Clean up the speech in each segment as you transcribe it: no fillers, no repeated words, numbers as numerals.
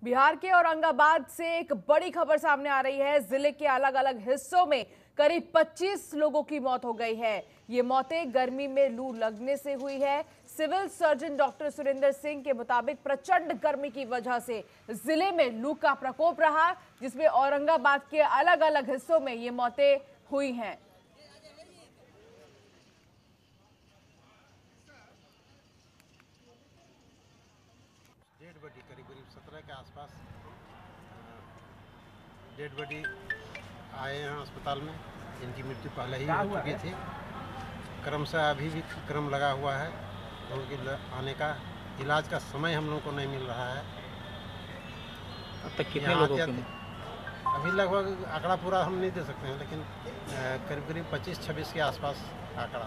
बिहार के औरंगाबाद से एक बड़ी खबर सामने आ रही है। जिले के अलग अलग हिस्सों में करीब 25 लोगों की मौत हो गई है। ये मौतें गर्मी में लू लगने से हुई है। Civil surgeon doctor Surendra Singh के मुताबिक प्रचंड गर्मी की वजह से जिले में लू का प्रकोप रहा, जिसमें औरंगाबाद के अलग अलग हिस्सों में ये मौतें हुई हैं। डेड बॉडी करीब 17 के आसपास डेड बॉडी आए हैं अस्पताल में। इनकी मृत्यु पहले ही हो चुकी थी। क्रमशः अभी भी क्रम लगा हुआ है। उनके आने का इलाज का समय हम लोगों को नहीं मिल रहा है। अब तक कितने लोगों की? अभी लगभग आंकड़ा पूरा हम नहीं दे सकते हैं, लेकिन करीब करीब 25-26 के आसपास आंकड़ा।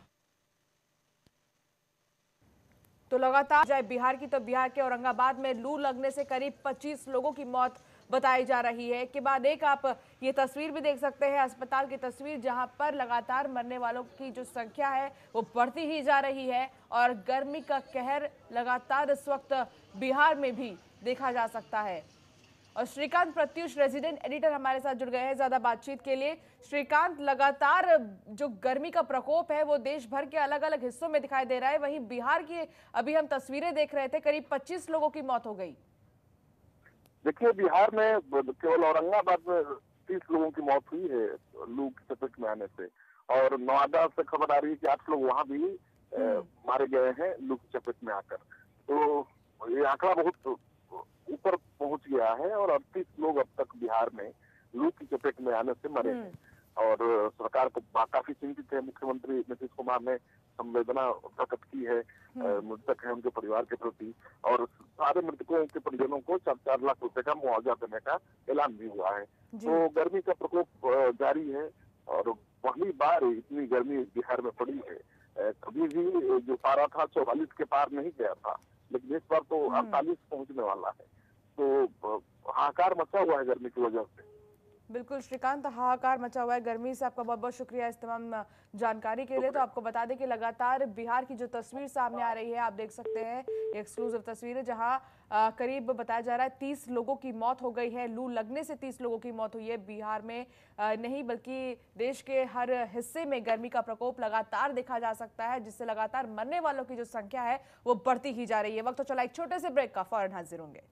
तो लगातार जाए बिहार की, तो बिहार के औरंगाबाद में लू लगने से करीब 25 लोगों की मौत बताई जा रही है। के बाद एक आप ये तस्वीर भी देख सकते हैं, अस्पताल की तस्वीर, जहां पर लगातार मरने वालों की जो संख्या है वो बढ़ती ही जा रही है और गर्मी का कहर लगातार इस वक्त बिहार में भी देखा जा सकता है। और श्रीकांत प्रत्युष, रेजिडेंट एडिटर, हमारे साथ जुड़ गए हैं ज्यादा बातचीत के लिए। श्रीकांत, लगातार जो गर्मी का प्रकोप है वो देश भर के अलग अलग हिस्सों में दिखाई दे रहा है, वहीं बिहार की अभी हम तस्वीरें देख रहे थे, करीब 25 लोगों की मौत हो गई। देखिए, बिहार में केवल औरंगाबाद में 30 लोगों की मौत हुई है लू की चपेट में आने से, और नवादा से खबर आ रही है कि 8 लोग वहां भी मारे गए हैं लू की चपेट में आकर। तो ये आंकड़ा बहुत ऊपर पहुंच गया है और 38 लोग अब तक बिहार में लू की चपेट में आने से मरे हैं। और सरकार को काफी चिंतित है। मुख्यमंत्री नीतीश कुमार ने संवेदना प्रकट की है मृतक है उनके परिवार के प्रति, और सारे मृतकों के परिजनों को 4-4 लाख रुपए का मुआवजा देने का ऐलान भी हुआ है। तो गर्मी का प्रकोप जारी है और पहली बार इतनी गर्मी बिहार में पड़ी है। कभी भी जो पारा था 44 के पार नहीं गया था, लेकिन इस बार तो 48 पहुंचने वाला है। तो हाहाकार मचा हुआ है गर्मी की वजह से। बिल्कुल श्रीकांत, हाहाकार मचा हुआ है गर्मी से। आपका बहुत बहुत शुक्रिया इस तमाम जानकारी के लिए। तो आपको बता दें कि लगातार बिहार की जो तस्वीर सामने आ रही है, आप देख सकते हैं, एक्सक्लूसिव तस्वीर है, जहां करीब बताया जा रहा है 30 लोगों की मौत हो गई है। लू लगने से 30 लोगों की मौत हुई है। बिहार में नहीं बल्कि देश के हर हिस्से में गर्मी का प्रकोप लगातार देखा जा सकता है, जिससे लगातार मरने वालों की जो संख्या है वो बढ़ती ही जा रही है। वक्त तो चला एक छोटे से ब्रेक का, फौरन हाजिर होंगे।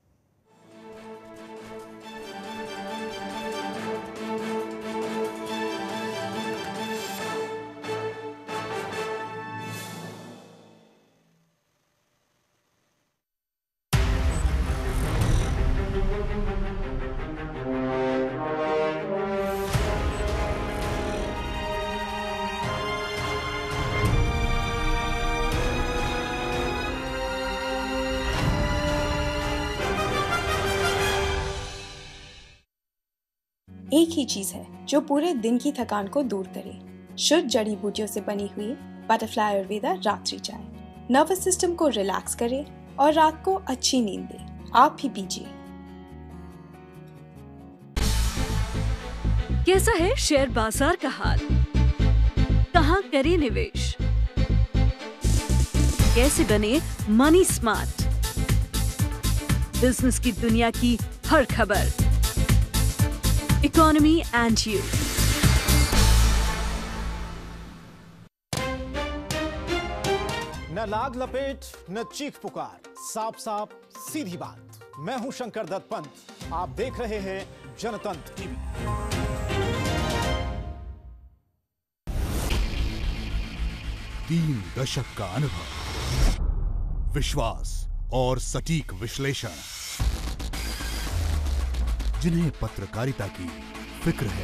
एक ही चीज है जो पूरे दिन की थकान को दूर करे, शुद्ध जड़ी बूटियों से बनी हुई बटरफ्लाई आयुर्वेदा रात्रि चाय। नर्वस सिस्टम को रिलैक्स करे और रात को अच्छी नींद दे। आप भी पीजिए। कैसा है शेयर बाजार का हाल? कहां करें निवेश? कैसे बने मनी स्मार्ट? बिजनेस की दुनिया की हर खबर, इकोनॉमी एंड यू। न लाग लपेट न चीख पुकार, साफ साफ सीधी बात। मैं हूं शंकर दत्त पंत, आप देख रहे हैं जनतंत्र टीवी। तीन दशक का अनुभव, विश्वास और सटीक विश्लेषण, जिन्हें पत्रकारिता की फिक्र है,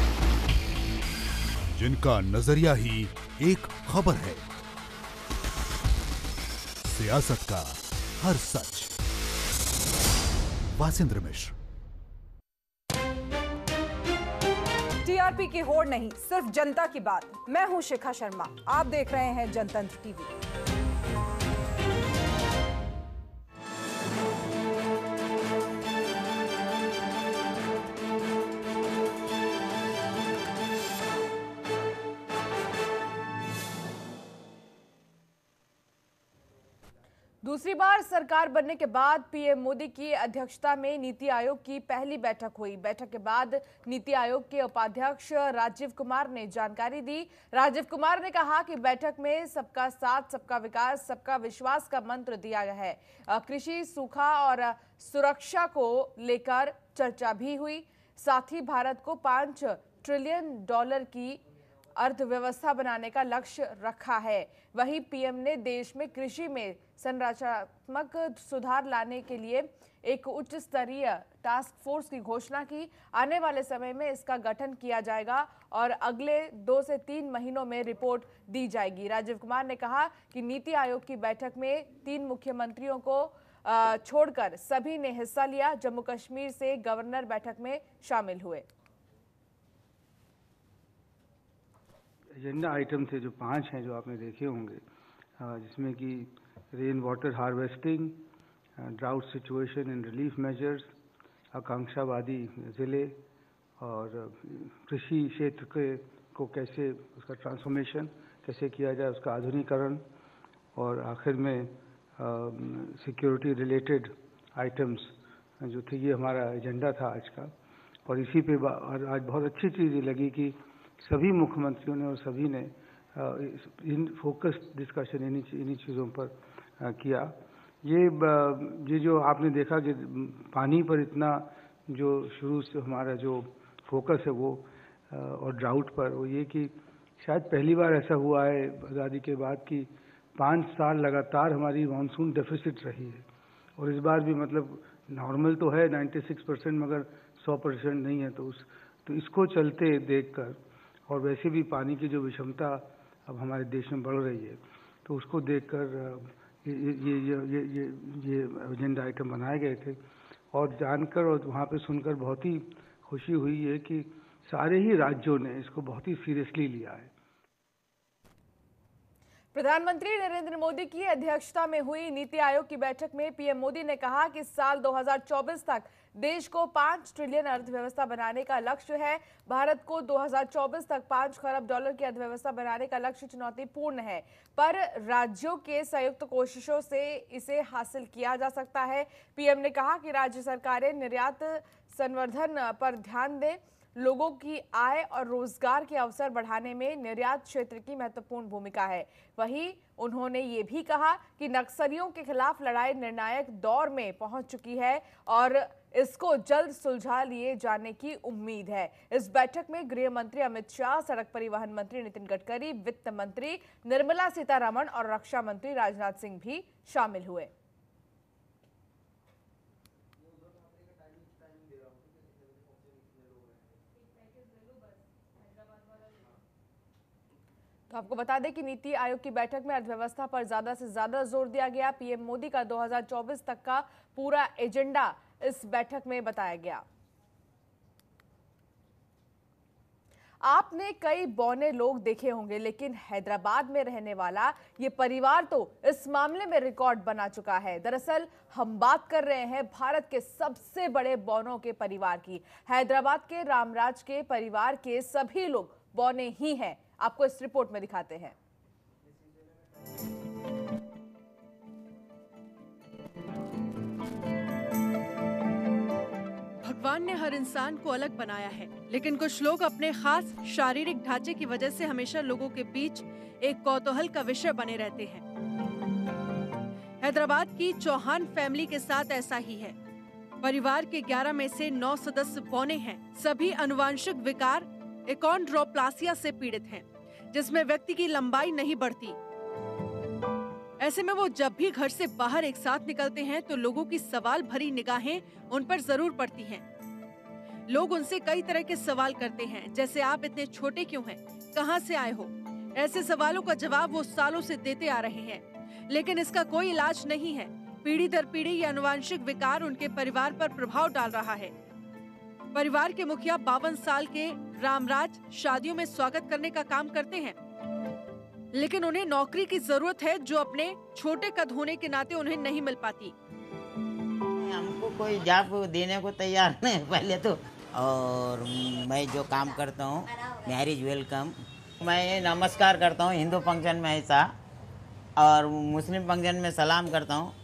जिनका नजरिया ही एक खबर है, सियासत का हर सच। वासिंद्र मिश्र। टीआरपी की होड़ नहीं, सिर्फ जनता की बात। मैं हूं शिखा शर्मा, आप देख रहे हैं जनतंत्र टीवी। दूसरी बार सरकार बनने के बाद पीएम मोदी की अध्यक्षता में नीति आयोग की पहली बैठक हुई। बैठक के बाद नीति आयोग के उपाध्यक्ष राजीव कुमार ने जानकारी दी। राजीव कुमार ने कहा कि बैठक में सबका साथ, सबका विकास, सबका विश्वास का मंत्र दिया गया है। कृषि, सूखा और सुरक्षा को लेकर चर्चा भी हुई। साथ ही भारत को $5 ट्रिलियन की अर्थव्यवस्था बनाने का लक्ष्य रखा है। वहीं पीएम ने देश में कृषि में संरचनात्मक सुधार लाने के लिए एक उच्च स्तरीय टास्क फोर्स की घोषणा की। आने वाले समय में इसका गठन किया जाएगा और अगले 2 से 3 महीनों में रिपोर्ट दी जाएगी। राजीव कुमार ने कहा कि नीति आयोग की बैठक में 3 मुख्यमंत्रियों को छोड़कर सभी ने हिस्सा लिया। जम्मू कश्मीर से गवर्नर बैठक में शामिल हुए। एजेंडा आइटम थे जो 5 हैं, जो आपने देखे होंगे, जिसमें कि rain water harvesting, drought situation and relief measures, आकांक्षावादी ज़िले और कृषि क्षेत्र को कैसे उसका ट्रांसफॉर्मेशन कैसे किया जाए, उसका आधुनिकीकरण, और आखिर में सिक्योरिटी रिलेटेड आइटम्स जो थे। ये हमारा एजेंडा था आज का। और इसी पे आज बहुत अच्छी चीज़ ये लगी कि सभी मुख्यमंत्रियों ने और सभी ने इन फोकस्ड डिस्कशन इन्हीं चीज़ों पर किया। ये जो आपने देखा कि पानी पर इतना जो शुरू से हमारा जो फोकस है वो और ड्राउट पर, वो ये कि शायद पहली बार ऐसा हुआ है आज़ादी के बाद कि 5 साल लगातार हमारी मानसून डेफिसिट रही है। और इस बार भी मतलब नॉर्मल तो है 96% मगर 100% नहीं है। तो इसको चलते देखकर और वैसे भी पानी की जो विषमता अब हमारे देश में बढ़ रही है, तो उसको देखकर ये एजेंडा आइटम बनाए गए थे। और जानकर और वहाँ पे सुनकर बहुत ही खुशी हुई है कि सारे ही राज्यों ने इसको बहुत ही सीरियसली लिया है। प्रधानमंत्री नरेंद्र मोदी की अध्यक्षता में हुई नीति आयोग की बैठक में पीएम मोदी ने कहा कि साल 2024 तक देश को $5 ट्रिलियन अर्थव्यवस्था बनाने का लक्ष्य है। भारत को 2024 तक $5 खरब की अर्थव्यवस्था बनाने का लक्ष्य चुनौतीपूर्ण है, पर राज्यों के संयुक्त कोशिशों से इसे हासिल किया जा सकता है। पीएम ने कहा कि राज्य सरकारें निर्यात संवर्धन पर ध्यान दें। लोगों की आय और रोजगार के अवसर बढ़ाने में निर्यात क्षेत्र की महत्वपूर्ण भूमिका है। वहीं उन्होंने ये भी कहा कि नक्सलियों के खिलाफ लड़ाई निर्णायक दौर में पहुंच चुकी है और इसको जल्द सुलझा लिए जाने की उम्मीद है। इस बैठक में गृह मंत्री अमित शाह, सड़क परिवहन मंत्री नितिन गडकरी, वित्त मंत्री निर्मला सीतारमण और रक्षा मंत्री राजनाथ सिंह भी शामिल हुए। तो आपको बता दें कि नीति आयोग की बैठक में अर्थव्यवस्था पर ज्यादा से ज्यादा जोर दिया गया। पीएम मोदी का 2024 तक का पूरा एजेंडा इस बैठक में बताया गया। आपने कई बौने लोग देखे होंगे, लेकिन हैदराबाद में रहने वाला ये परिवार तो इस मामले में रिकॉर्ड बना चुका है। दरअसल हम बात कर रहे हैं भारत के सबसे बड़े बौनों के परिवार की। हैदराबाद के रामराज के परिवार के सभी लोग बौने ही हैं। आपको इस रिपोर्ट में दिखाते हैं। भगवान ने हर इंसान को अलग बनाया है, लेकिन कुछ लोग अपने खास शारीरिक ढांचे की वजह से हमेशा लोगों के बीच एक कौतूहल का विषय बने रहते हैं। हैदराबाद की चौहान फैमिली के साथ ऐसा ही है। परिवार के 11 में से 9 सदस्य बौने हैं। सभी आनुवंशिक विकार एकॉन्ड्रोप्लासिया से पीड़ित हैं, जिसमें व्यक्ति की लंबाई नहीं बढ़ती। ऐसे में वो जब भी घर से बाहर एक साथ निकलते हैं तो लोगों की सवाल भरी निगाहें उन पर जरूर पड़ती हैं। लोग उनसे कई तरह के सवाल करते हैं, जैसे आप इतने छोटे क्यों हैं, कहां से आए हो। ऐसे सवालों का जवाब वो सालों से देते आ रहे हैं, लेकिन इसका कोई इलाज नहीं है। पीढ़ी दर पीढ़ी ये आनुवंशिक विकार उनके परिवार पर प्रभाव डाल रहा है। परिवार के मुखिया 52 साल के रामराज शादियों में स्वागत करने का काम करते हैं, लेकिन उन्हें नौकरी की जरूरत है जो अपने छोटे कद होने के नाते उन्हें नहीं मिल पाती। हमको कोई जॉब देने को तैयार नहीं पहले तो, और मैं जो काम करता हूँ मैरिज वेलकम, मैं नमस्कार करता हूँ हिंदू फंक्शन में ऐसा, और मुस्लिम फंक्शन में सलाम करता हूँ।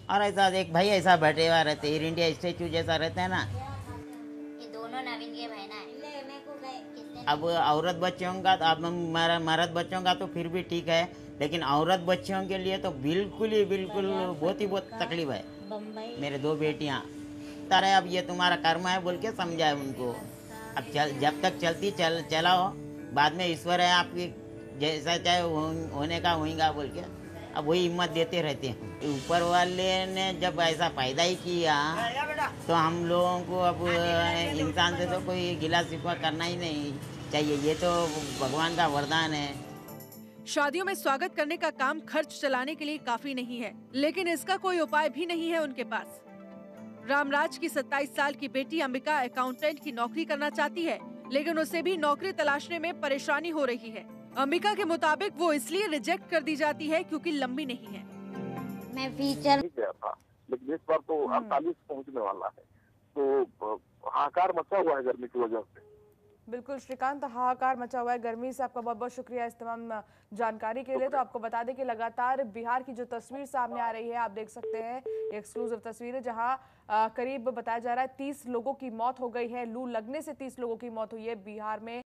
और ऐसा एक भाई ऐसा बैठे हुआ रहते, एयर इंडिया स्टैचू जैसा रहता है ना। ये दोनों नवीन के भाई ना। अब औरत बच्चों का तो अब मर्द बच्चों का तो फिर भी ठीक है, लेकिन औरत बच्चों के लिए तो बिल्कुल बहुत ही तकलीफ है। मेरे 2 बेटियां तारे, अब ये तुम्हारा कर्म है बोल के समझाए उनको। अब जब तक चलती चलाओ, बाद में ईश्वर है आपकी, जैसा चाहे होने का होगा बोल के अब वही हिम्मत देते रहते हैं। ऊपर वाले ने जब ऐसा पैदा ही किया तो हम लोगों को अब इंसान से तो कोई गिला शिकवा करना ही नहीं चाहिए, ये तो भगवान का वरदान है। शादियों में स्वागत करने का काम खर्च चलाने के लिए काफी नहीं है, लेकिन इसका कोई उपाय भी नहीं है उनके पास। रामराज की 27 साल की बेटी अंबिका अकाउंटेंट की नौकरी करना चाहती है, लेकिन उसे भी नौकरी तलाशने में परेशानी हो रही है। अंबिका के मुताबिक वो इसलिए रिजेक्ट कर दी जाती है क्योंकि लंबी नहीं है। मैं फीचर गया था, लेकिन इस बार तो 48 पहुंचने वाला है, तो हाहाकार मचा हुआ है गर्मी की वजह से। बिल्कुल श्रीकांत, हाहाकार मचा हुआ है गर्मी से। आपका बहुत बहुत शुक्रिया इस तमाम जानकारी के लिए। तो आपको बता दें कि लगातार बिहार की जो तस्वीर सामने आ रही है, आप देख सकते हैं एक्सक्लूसिव तस्वीर है, जहां करीब बताया जा रहा है 30 लोगों की मौत हो गई है। लू लगने से 30 लोगों की मौत हुई है बिहार में।